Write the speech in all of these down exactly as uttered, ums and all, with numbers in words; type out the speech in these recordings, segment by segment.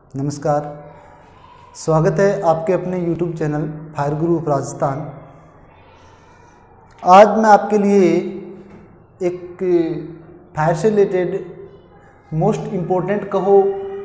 नमस्कार, स्वागत है आपके अपने YouTube channel fire Guru of Rajasthan. आज मैं आपके लिए एक फायर से रिलेटेड मोस्ट इम्पोर्टेंट कहो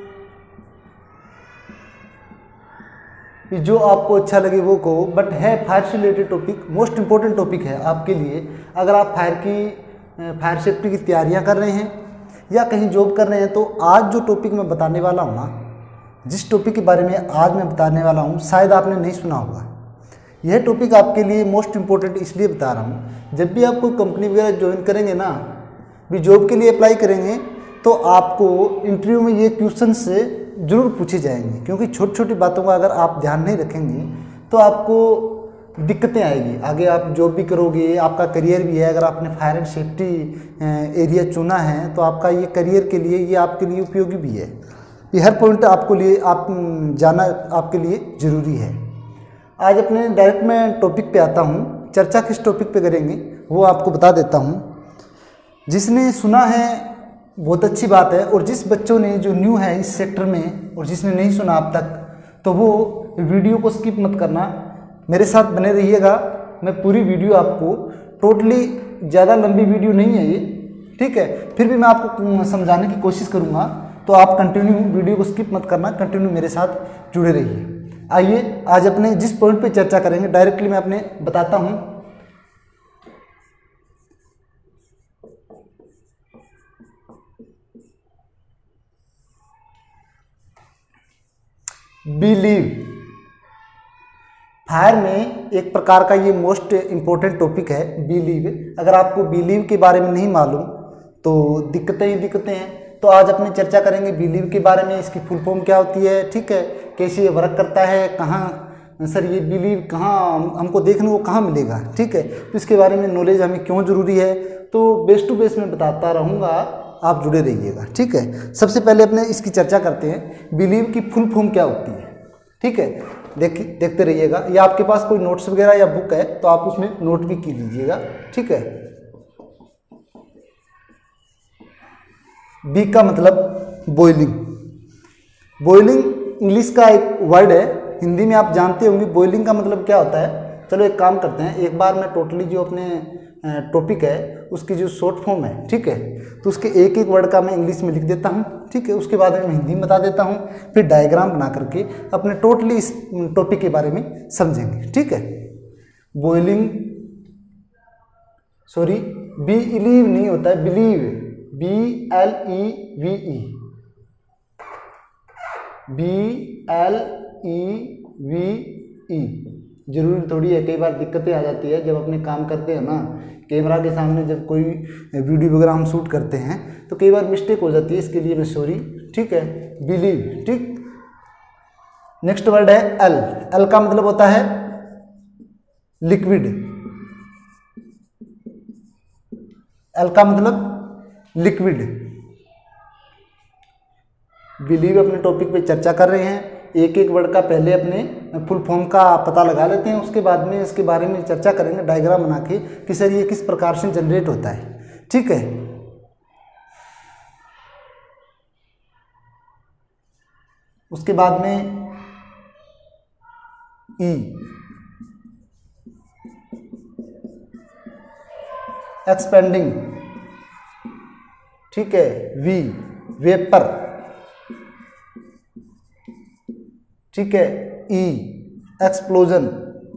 कि जो आपको अच्छा लगे वो कहो, बट है फायर से related topic, most important topic है आपके लिए। अगर आप फायर की फायर सेफ्टी की तैयारियां कर रहे हैं या कहीं जॉब कर रहे हैं, तो आज जो टॉपिक मैं बताने वाला हूँ ना, जिस टॉपिक के बारे में आज मैं बताने वाला हूँ, शायद आपने नहीं सुना होगा। यह टॉपिक आपके लिए मोस्ट इम्पोर्टेंट इसलिए बता रहा हूँ, जब भी आप कोई कंपनी वगैरह ज्वाइन करेंगे ना, भी जॉब के लिए अप्लाई करेंगे, तो आपको इंटरव्यू में ये क्वेश्चन से ज़रूर पूछे जाएंगे। क्योंकि छोटी छोटी बातों का अगर आप ध्यान नहीं रखेंगे तो आपको दिक्कतें आएगी। आगे आप जॉब भी करोगे, आपका करियर भी है। अगर आपने फायर एंड सेफ्टी एरिया चुना है तो आपका ये करियर के लिए, ये आपके लिए उपयोगी भी है। ये हर पॉइंट आपको लिए आप जाना आपके लिए ज़रूरी है। आज अपने डायरेक्ट में टॉपिक पे आता हूँ। चर्चा किस टॉपिक पे करेंगे वो आपको बता देता हूँ। जिसने सुना है बहुत अच्छी बात है, और जिस बच्चों ने जो न्यू है इस सेक्टर में और जिसने नहीं सुना अब तक, तो वो वीडियो को स्किप मत करना, मेरे साथ बने रहिएगा। मैं पूरी वीडियो आपको, टोटली ज़्यादा लंबी वीडियो नहीं है ये, ठीक है, फिर भी मैं आपको समझाने की कोशिश करूँगा। तो आप कंटिन्यू वीडियो को स्किप मत करना, कंटिन्यू मेरे साथ जुड़े रहिए। आइए आज अपने जिस पॉइंट पे चर्चा करेंगे, डायरेक्टली मैं अपने बताता हूँ। बिलीव। फायर में एक प्रकार का ये मोस्ट इम्पोर्टेंट टॉपिक है, बिलीव। अगर आपको बिलीव के बारे में नहीं मालूम तो दिक्कतें ही दिक्कतें हैं। तो आज अपनी चर्चा करेंगे बिलीव के बारे में, इसकी फुल फॉर्म क्या होती है, ठीक है, कैसे ये वर्क करता है, कहाँ सर ये बिलीव कहाँ हमको देखने को कहाँ मिलेगा, ठीक है, तो इसके बारे में नॉलेज हमें क्यों ज़रूरी है, तो बेस टू बेस में बताता रहूँगा, आप जुड़े रहिएगा, ठीक है। सबसे पहले अपने इसकी चर्चा करते हैं, बिलीव की फुल फॉर्म क्या होती है, ठीक है। देख देखते रहिएगा, या आपके पास कोई नोट्स वगैरह या बुक है तो आप उसमें नोट भी की लीजिएगा, ठीक है। बी का मतलब बॉइलिंग। बॉइलिंग इंग्लिश का एक वर्ड है, हिंदी में आप जानते होंगे बॉइलिंग का मतलब क्या होता है। चलो एक काम करते हैं, एक बार मैं टोटली जो अपने टॉपिक है उसकी जो शॉर्ट फॉर्म है, ठीक है, तो उसके एक एक वर्ड का मैं इंग्लिश में लिख देता हूँ, ठीक है। उसके बाद मैं हिंदी में बता देता हूँ, फिर डायग्राम बना करके अपने टोटली इस टॉपिक के बारे में समझेंगे, ठीक है। बॉइलिंग, सॉरी बिलीव नहीं होता है, BLEVE, B L E V E, B L E V E. जरूरी थोड़ी है, कई बार दिक्कतें आ जाती है जब अपने काम करते हैं ना, कैमरा के सामने जब कोई वीडियो वगैरह हम शूट करते हैं तो कई बार मिस्टेक हो जाती है, इसके लिए मैं सॉरी, ठीक है। बिलीव, ठीक। नेक्स्ट वर्ड है एल। एल का मतलब होता है लिक्विड। एल का मतलब लिक्विड। बिलीव अपने टॉपिक पे चर्चा कर रहे हैं, एक एक वर्ड का पहले अपने फुल फॉर्म का पता लगा लेते हैं, उसके बाद में इसके बारे में चर्चा करेंगे डायग्राम बना के कि सर ये किस प्रकार से जनरेट होता है, ठीक है। उसके बाद में ई, एक्सपेंडिंग, ठीक है। वी, वेपर, ठीक है। ई, एक्सप्लोजन,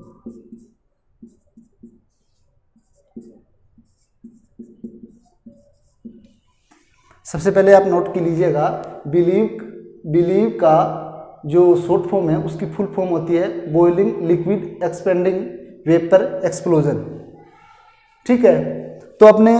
सबसे पहले आप नोट की लीजिएगा, बिलीव बिलीव का जो शॉर्ट फॉर्म है उसकी फुल फॉर्म होती है boiling, liquid, expanding, vapour, explosion, ठीक है। तो अपने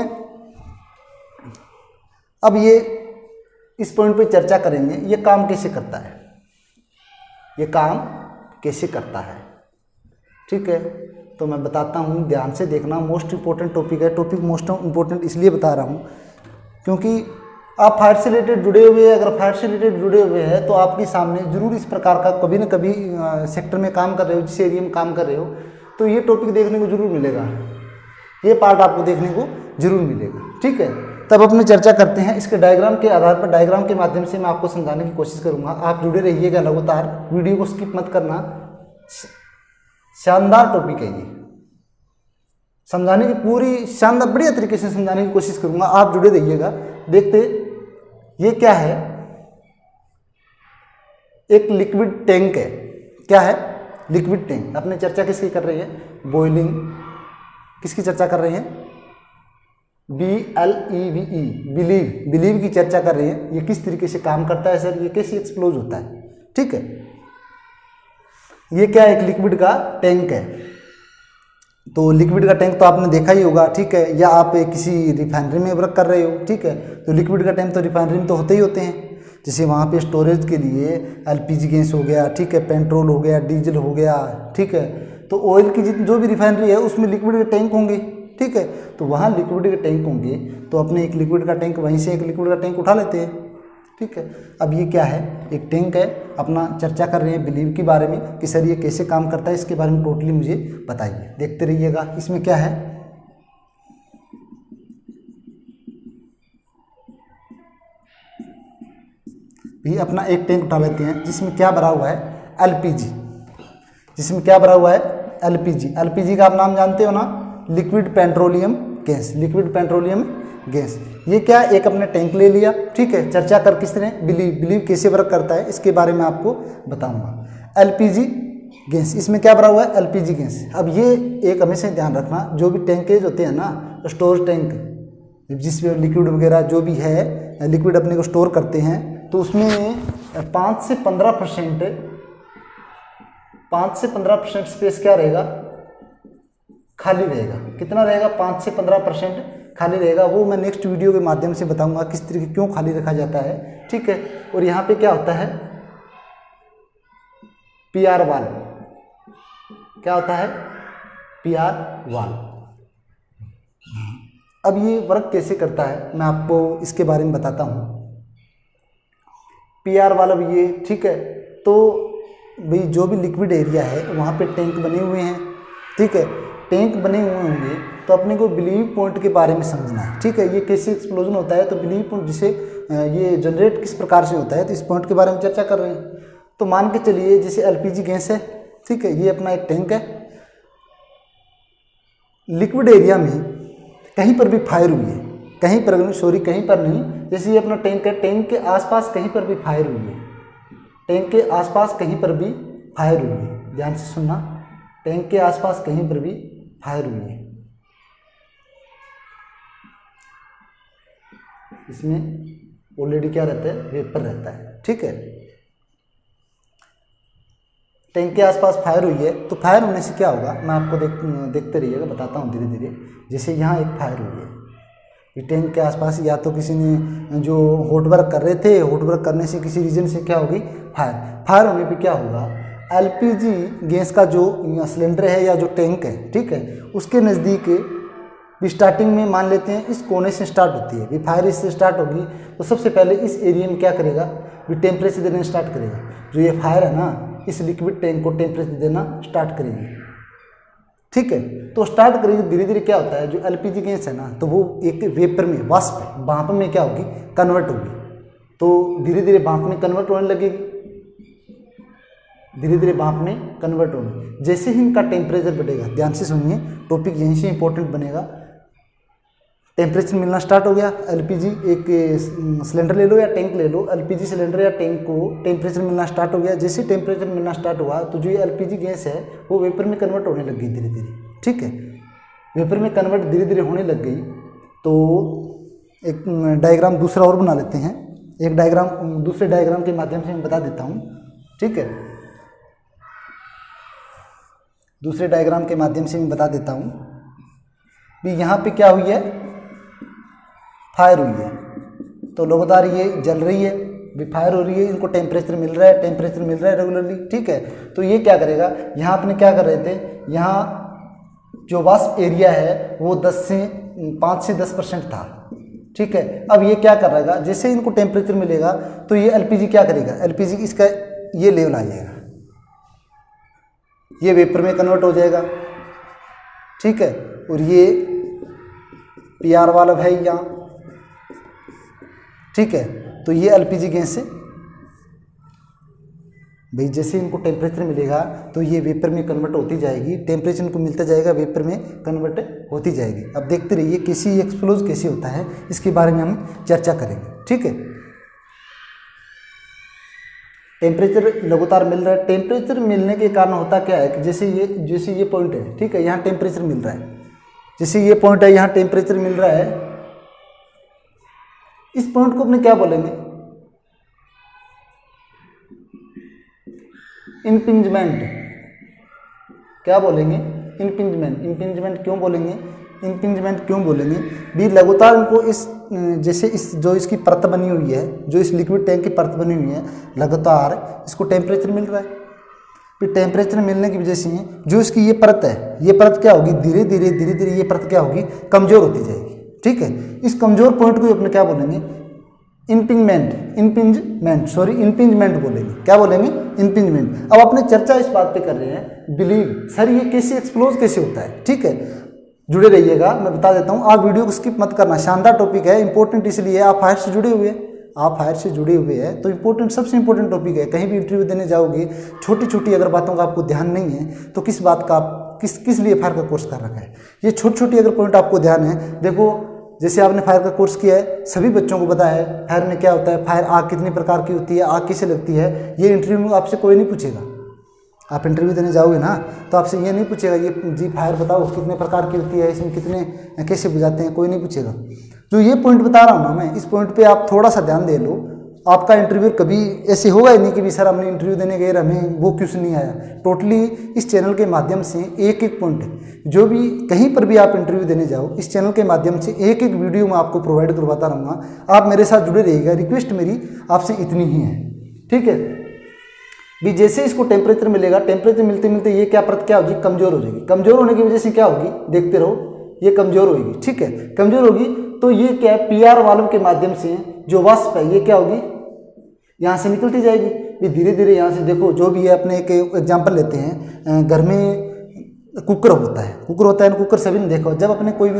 अब ये इस पॉइंट पे चर्चा करेंगे, ये काम कैसे करता है, ये काम कैसे करता है, ठीक है। तो मैं बताता हूँ, ध्यान से देखना, मोस्ट इम्पोर्टेंट टॉपिक है। टॉपिक मोस्ट इम्पोर्टेंट इसलिए बता रहा हूँ क्योंकि आप फायर से रिलेटेड जुड़े हुए हैं। अगर फायर से रिलेटेड जुड़े हुए हैं तो आपके सामने जरूर इस प्रकार का कभी ना कभी सेक्टर में काम कर रहे हो, जिस एरिया में काम कर रहे हो, तो ये टॉपिक देखने को जरूर मिलेगा, ये पार्ट आपको देखने को जरूर मिलेगा, ठीक है। तब अपनी चर्चा करते हैं। इसके डायग्राम के आधार पर, डायग्राम के माध्यम से मैं आपको समझाने की कोशिश करूंगा। आप जुड़े रहिएगा लगातार, वीडियो को स्किप मत करना। शानदार टॉपिक है ये, समझाने की पूरी शानदार बढ़िया तरीके से समझाने की कोशिश करूंगा। आप जुड़े रहिएगा। देखते ये क्या है, एक लिक्विड टैंक है। क्या है? Liquid tank. अपने चर्चा किसकी कर रही है? बॉइलिंग। किसकी चर्चा कर रहे हैं? B L E V E, BLEVE, BLEVE की चर्चा कर रहे हैं। ये किस तरीके से काम करता है सर, ये कैसे एक्सप्लोज होता है। ठीक है, ये क्या है? एक लिक्विड का टैंक है। तो लिक्विड का टैंक तो आपने देखा ही होगा। ठीक है, या आप किसी रिफाइनरी में वर्क कर रहे हो। ठीक है, तो लिक्विड का टैंक तो रिफाइनरी में तो होते ही होते हैं। जैसे वहाँ पे स्टोरेज के लिए एल पी जी गैस हो गया, ठीक है, पेट्रोल हो गया, डीजल हो गया। ठीक है, तो ऑयल की जितनी जो भी रिफाइनरी है उसमें लिक्विड के टैंक होंगे। ठीक है, तो वहाँ लिक्विड के टैंक होंगे, तो अपने एक लिक्विड का टैंक, वहीं से एक लिक्विड का टैंक उठा लेते हैं। ठीक है, अब ये क्या है? एक टैंक है। अपना चर्चा कर रहे हैं बिलीव के बारे में कि सर ये कैसे काम करता है, इसके बारे में टोटली मुझे बताइए। देखते रहिएगा। इसमें क्या है? भी अपना एक टैंक उठा लेते हैं जिसमें क्या भरा हुआ है? L P G. जिसमें क्या भरा हुआ है? L P G. L P G का आप नाम जानते हो ना, liquid petroleum gas. Liquid petroleum gas. ये क्या? एक अपने टैंक ले लिया। ठीक है, चर्चा कर किसने? बिलीव। बिलीव कैसे वर्क करता है इसके बारे में आपको बताऊंगा। एल पी जी गैस, इसमें क्या भरा हुआ है? L P G gas. अब ये एक हमेशा ध्यान रखना, जो भी टैंकेज होते हैं ना, स्टोरेज टैंक, जिसमें लिक्विड वगैरह जो भी है, लिक्विड अपने को स्टोर करते हैं, तो उसमें पाँच से पंद्रह परसेंट पाँच से पंद्रह परसेंट स्पेस क्या रहेगा? खाली रहेगा। कितना रहेगा? पाँच से पंद्रह परसेंट खाली रहेगा। वो मैं नेक्स्ट वीडियो के माध्यम से बताऊंगा किस तरीके, क्यों खाली रखा जाता है। ठीक है, और यहाँ पे क्या होता है? P R valve. क्या होता है? P R valve. अब ये वर्क कैसे करता है मैं आपको इसके बारे में बताता हूँ। पी आर वाल्व ये, ठीक है, तो भाई जो भी लिक्विड एरिया है वहाँ पे टैंक बने हुए हैं। ठीक है, टैंक बने हुए होंगे तो अपने को बिलीव पॉइंट के बारे में समझना है। ठीक है, ये कैसे एक्सप्लोजन होता है, तो बिलीव पॉइंट जिसे ये जनरेट किस प्रकार से होता है, तो इस पॉइंट के बारे में चर्चा कर रहे हैं। तो मान के चलिए जैसे एल पी जी गैस है। ठीक है, ये अपना एक टैंक है। लिक्विड एरिया में कहीं पर भी फायर हुई है, कहीं पर, सॉरी कहीं पर नहीं, जैसे ये अपना टैंक है, टैंक के आसपास कहीं पर भी फायर हुई है, टैंक के आसपास कहीं पर भी फायर हुई है। ध्यान से सुनना, टैंक के आसपास कहीं पर भी फायर हुई है। इसमें ऑलरेडी क्या रहता है? वेपर रहता है। ठीक है, टैंक के आसपास फायर हुई है, तो फायर होने से क्या होगा मैं आपको देख देखते रहिएगा, बताता हूँ धीरे धीरे। जैसे यहाँ एक फायर हुई है, ये टैंक के आसपास, या तो किसी ने जो हॉट वर्क कर रहे थे, हॉट वर्क करने से किसी रीजन से क्या होगी? फायर। फायर होने पे क्या होगा? एल पी जी गैस का जो सिलेंडर है या जो टैंक है, ठीक है, उसके नज़दीक भी स्टार्टिंग में मान लेते हैं इस कोने से स्टार्ट होती है। भी फायर इससे स्टार्ट होगी तो सबसे पहले इस एरिया में क्या करेगा? भी टेम्परेचर देना स्टार्ट करेगा। जो ये फायर है ना, इस लिक्विड टैंक को टेम्परेचर देना स्टार्ट करेगी। ठीक है, तो स्टार्ट करेगी, धीरे धीरे क्या होता है, जो एल पी जी गैस है ना, तो वो एक वेपर में, वाष्प भाप में क्या होगी? कन्वर्ट होगी। तो धीरे धीरे भाप में कन्वर्ट होने लगेगी, धीरे धीरे भाप में कन्वर्ट होगी। जैसे ही इनका टेम्परेचर बढ़ेगा, ध्यान से सुनिए, टॉपिक यहीं से इंपॉर्टेंट बनेगा। टेम्परेचर मिलना स्टार्ट हो गया, एलपीजी एक सिलेंडर ले लो या टैंक ले लो, एलपीजी सिलेंडर या टैंक को टेम्परेचर मिलना स्टार्ट हो गया। जैसे टेम्परेचर मिलना स्टार्ट हुआ तो जो ये एलपीजी गैस है वो वेपर में कन्वर्ट होने लग गई धीरे धीरे। ठीक है, वेपर में कन्वर्ट धीरे धीरे होने लग गई। तो एक डायग्राम दूसरा और बना लेते हैं, एक डायग्राम दूसरे डायग्राम के माध्यम से मैं बता देता हूँ। ठीक है, दूसरे डायग्राम के माध्यम से मैं बता देता हूँ भी यहाँ पे क्या हुई है, फायर हुई है। तो लगातार ये जल रही है, भी फायर हो रही है, इनको टेम्परेचर मिल रहा है, टेम्परेचर मिल रहा है रेगुलरली। ठीक है, तो ये क्या करेगा, यहाँ अपने क्या कर रहे थे, यहाँ जो वाष्प एरिया है वो दस से पाँच से दस परसेंट था। ठीक है, अब ये क्या कर रहेगा, जैसे इनको टेम्परेचर मिलेगा तो ये एलपीजी क्या करेगा, एलपीजी इसका ये लेवल आ जाएगा, ये वेपर में कन्वर्ट हो जाएगा। ठीक है, और ये पी आर वाल्व है यहाँ, ठीक है। तो ये एलपीजी गैस है भाई, जैसे इनको टेम्परेचर मिलेगा तो ये वेपर में कन्वर्ट होती जाएगी, टेम्परेचर इनको मिलता जाएगा, वेपर में कन्वर्ट होती जाएगी। अब देखते रहिए कैसे ये एक्सप्लोज कैसे होता है, इसके बारे में हम चर्चा करेंगे। ठीक है, टेम्परेचर लगातार मिल रहा है। टेम्परेचर मिलने के कारण होता क्या है कि जैसे ये जैसे ये पॉइंट है, ठीक है, यहाँ टेम्परेचर मिल रहा है, जैसे ये पॉइंट है यहाँ टेम्परेचर मिल रहा है, इस पॉइंट को अपने क्या बोलेंगे, इम्पिंजमेंट। क्या बोलेंगे, इम्पिंजमेंट। इम्पिंजमेंट क्यों बोलेंगे, इम्पिंजमेंट क्यों बोलेंगे भी, लगातार इनको इस जैसे इस जो इसकी परत बनी हुई है, जो इस लिक्विड टैंक की परत बनी हुई है, लगातार इसको टेम्परेचर मिल रहा है। फिर टेम्परेचर मिलने की वजह से जो इसकी ये परत है, ये परत क्या होगी, धीरे धीरे धीरे धीरे ये परत क्या होगी, कमजोर होती जाएगी। ठीक है, इस कमजोर पॉइंट को अपने क्या बोलेंगे, इम्पिंजमेंट। इम्पिंजमेंट सॉरी इम्पिंजमेंट बोलेंगे। क्या बोलेंगे, इम्पिंजमेंट। अब अपने चर्चा इस बात पे कर रहे हैं, बिलीव सर ये कैसे एक्सप्लोज कैसे होता है। ठीक है, जुड़े रहिएगा, मैं बता देता हूँ, आप वीडियो को स्किप मत करना, शानदार टॉपिक है, इंपॉर्टेंट इसलिए आप फायर से जुड़े हुए हैं, आप फायर से जुड़े हुए हैं तो इंपॉर्टेंट, सबसे इंपॉर्टेंट टॉपिक है। कहीं भी इंटरव्यू देने जाओगे, छोटी छोटी अगर बातों का आपको ध्यान नहीं है तो किस बात का आप किस किस लिए फायर का कोर्स कर रखा है। ये छोटी छोटी अगर पॉइंट आपको ध्यान है, देखो जैसे आपने फायर का कोर्स किया है, सभी बच्चों को पता है फायर में क्या होता है, फायर आग कितनी प्रकार की होती है, आग किसे लगती है, ये इंटरव्यू में आपसे कोई नहीं पूछेगा। आप इंटरव्यू देने जाओगे ना तो आपसे ये नहीं पूछेगा ये जी फायर बताओ कितने प्रकार की होती है, इसमें कितने कैसे बुझाते हैं, कोई नहीं पूछेगा। जो ये पॉइंट बता रहा हूँ ना मैं, इस पॉइंट पे आप थोड़ा सा ध्यान दे लो, आपका इंटरव्यू कभी ऐसे होगा ही नहीं कि भी सर हमने इंटरव्यू देने गए हमें वो क्वेश्चन नहीं आया। टोटली इस चैनल के माध्यम से एक एक पॉइंट, जो भी कहीं पर भी आप इंटरव्यू देने जाओ, इस चैनल के माध्यम से एक एक वीडियो मैं आपको प्रोवाइड करवाता रहूँगा। आप मेरे साथ जुड़े रहिएगा, रिक्वेस्ट मेरी आपसे इतनी ही है। ठीक है भी, जैसे इसको टेम्परेचर मिलेगा, टेम्परेचर मिलते मिलते ये क्या परत क्या होगी, कमजोर हो जाएगी। कमजोर होने की वजह से क्या होगी, देखते रहो, ये कमजोर होगी। ठीक है, कमजोर होगी तो ये क्या है, पी आर वाल्व के माध्यम से जो वाष्प है ये क्या होगी, यहाँ से निकलती जाएगी। ये धीरे धीरे यहाँ से देखो, जो भी है अपने एक एग्जांपल लेते हैं, घर में कुकर होता है, कुकर होता है, कुकर सभी ने देखा, जब अपने कोई भी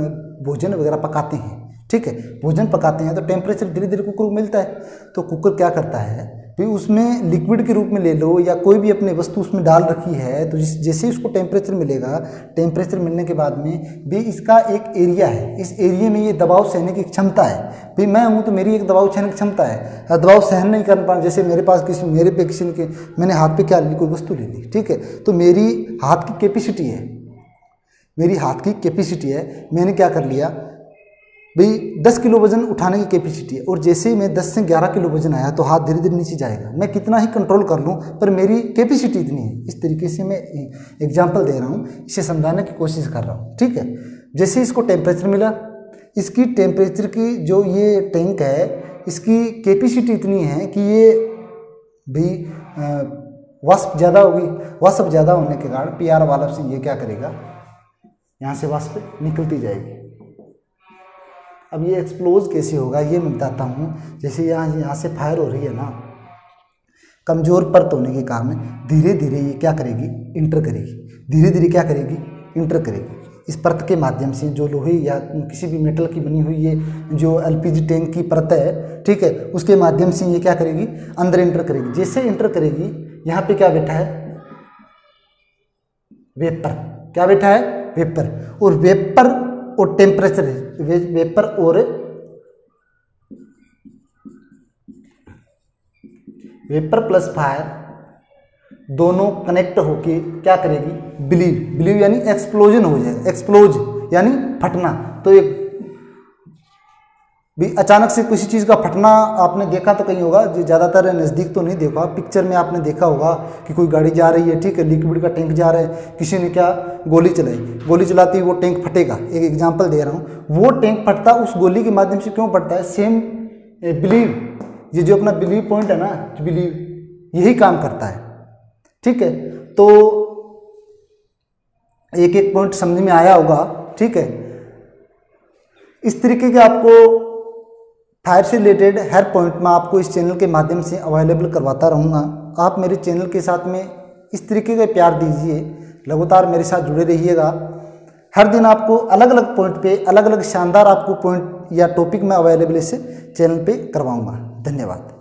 भोजन वगैरह पकाते हैं, ठीक है, भोजन पकाते हैं तो टेम्परेचर धीरे धीरे कुकर को मिलता है। तो कुकर क्या करता है भी, उसमें लिक्विड के रूप में ले लो या कोई भी अपने वस्तु उसमें डाल रखी है, तो जैसे उसको टेम्परेचर मिलेगा, टेम्परेचर मिलने के बाद में भी इसका एक एरिया है, इस एरिया में ये दबाव सहने की क्षमता है। भाई मैं हूँ तो मेरी एक दबाव सहने की क्षमता है, दबाव सहन नहीं कर पा, जैसे मेरे पास किसी मेरे पे किसी के मैंने हाथ पे क्या ली, कोई वस्तु ले ली, ठीक है, तो मेरी हाथ की कैपेसिटी है, मेरी हाथ की कैपेसिटी है, मैंने क्या कर लिया भाई दस किलो वजन उठाने की कैपेसिटी है, और जैसे ही मैं दस से ग्यारह किलो वजन आया तो हाथ धीरे धीरे नीचे जाएगा। मैं कितना ही कंट्रोल कर लूँ पर मेरी कैपेसिटी इतनी है। इस तरीके से मैं एग्जांपल दे रहा हूँ, इसे समझाने की कोशिश कर रहा हूँ। ठीक है, जैसे इसको टेम्परेचर मिला, इसकी टेम्परेचर की जो ये टैंक है इसकी कैपेसिटी इतनी है कि ये भी वाष्प ज़्यादा होगी, वाष्प ज़्यादा होने के कारण पी आर वाल्व से ये क्या करेगा, यहाँ से वाष्प निकलती जाएगी। अब ये एक्सप्लोज कैसे होगा ये मैं बताता हूँ। जैसे यहाँ यहाँ से फायर हो रही है ना, कमज़ोर परत होने के कारण धीरे धीरे ये क्या करेगी, इंटर करेगी, धीरे धीरे क्या करेगी, इंटर करेगी। इस परत के माध्यम से जो लोहे या किसी भी मेटल की बनी हुई ये जो एलपीजी टैंक की परत है, ठीक है, उसके माध्यम से ये क्या करेगी, अंदर इंटर करेगी। जैसे इंटर करेगी, यहाँ पे क्या बैठा है, वेपर। क्या बैठा है, वेपर। और वेपर और टेम्परेचर, वे, वेपर और वेपर प्लस फायर दोनों कनेक्ट होके क्या करेगी, बिलीव। बिलीव यानी एक्सप्लोजन हो जाएगा, एक्सप्लोज यानी फटना। तो एक भी अचानक से किसी चीज़ का फटना आपने देखा तो कहीं होगा, जो ज़्यादातर नज़दीक तो नहीं देखा, पिक्चर में आपने देखा होगा कि कोई गाड़ी जा रही है, ठीक है, लिक्विड का टैंक जा रहा है, किसी ने क्या गोली चलाई, गोली चलाती वो टैंक फटेगा। एक एग्जांपल दे रहा हूँ, वो टैंक फटता उस गोली के माध्यम से क्यों फटता है, सेम बिलीव, ये जो अपना बिलीव पॉइंट है ना, बिलीव यही काम करता है। ठीक है, तो एक एक पॉइंट समझ में आया होगा। ठीक है, इस तरीके के आपको फायर से रिलेटेड हर पॉइंट में आपको इस चैनल के माध्यम से अवेलेबल करवाता रहूँगा। आप मेरे चैनल के साथ में इस तरीके का प्यार दीजिए, लगातार मेरे साथ जुड़े रहिएगा। हर दिन आपको अलग अलग पॉइंट पे अलग अलग शानदार आपको पॉइंट या टॉपिक मैं अवेलेबल इसे चैनल पे करवाऊँगा। धन्यवाद।